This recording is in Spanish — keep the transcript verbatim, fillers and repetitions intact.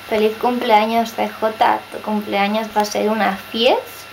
Feliz cumpleaños, C J. Tu cumpleaños va a ser una fiesta.